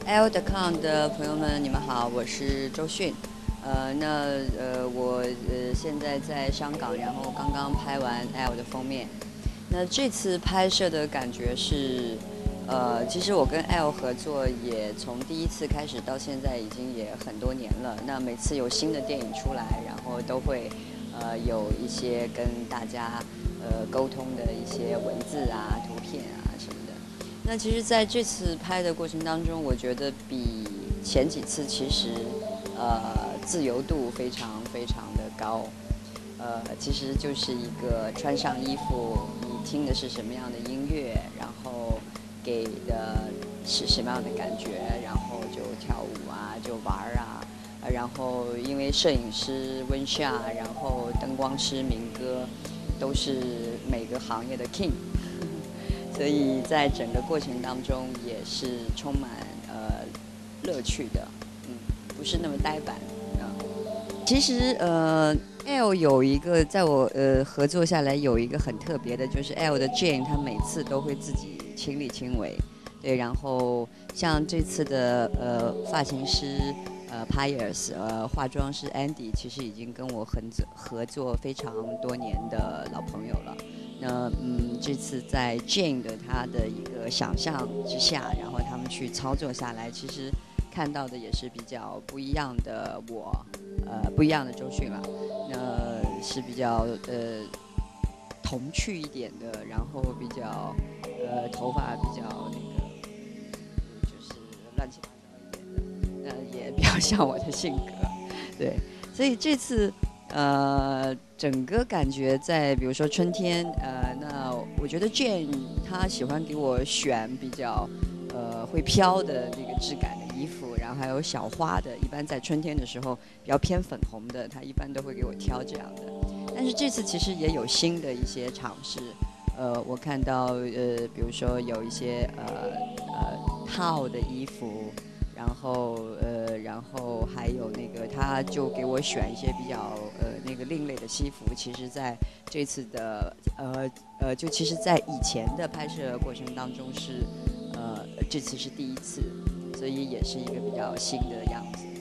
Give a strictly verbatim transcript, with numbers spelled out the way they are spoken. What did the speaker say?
E L L dot com 的朋友们，你们好，我是周迅。呃，那呃，我呃现在在香港，然后刚刚拍完 E L L 的封面。那这次拍摄的感觉是，呃，其实我跟 E L L 合作也从第一次开始到现在已经也很多年了。那每次有新的电影出来，然后都会呃有一些跟大家呃沟通的一些文字啊、图片啊什么的。那其实在这次拍的过程当中，我觉得比前几次其实呃自由度非常非常的高。呃，其实就是一个穿上衣服，你听的是什么样的音乐，然后给的是什么样的感觉，然后就跳舞啊，就玩儿啊，呃然后因为摄影师温夏，然后灯光师明哥，都是每个行业的 king，所以在整个过程当中也是充满呃乐趣的，嗯，不是那么呆板啊。其实呃，L 有一个在我呃合作下来有一个很特别的，就是 L 的 Jane，她每次都会自己亲力亲为，对，然后像这次的呃发型师呃 Piers，呃化妆师 Andy，其实已经跟我很合作非常多年的老朋友了。那嗯，这次在 Jane 的她的一个想象之下，然后他们去操作下来，其实看到的也是比较不一样的我，呃，不一样的周迅了。那是比较呃童趣一点的，然后比较呃头发比较那个就是乱七八糟一点的，那也比较像我的性格，对，所以这次呃整个感觉在比如说春天，呃，那我觉得 Jane 她喜欢给我选比较呃会飘的那个质感的衣服，然后还有小花的，一般在春天的时候比较偏粉红的，她一般都会给我挑这样的。但是这次其实也有新的一些尝试，呃，我看到呃，比如说有一些呃呃套的衣服，然后呃，然后还有那个他就给我选一些比较呃那个另类的西服，其实在这次的呃呃，就其实在以前的拍摄过程当中是呃这次是第一次，所以也是一个比较新的样子。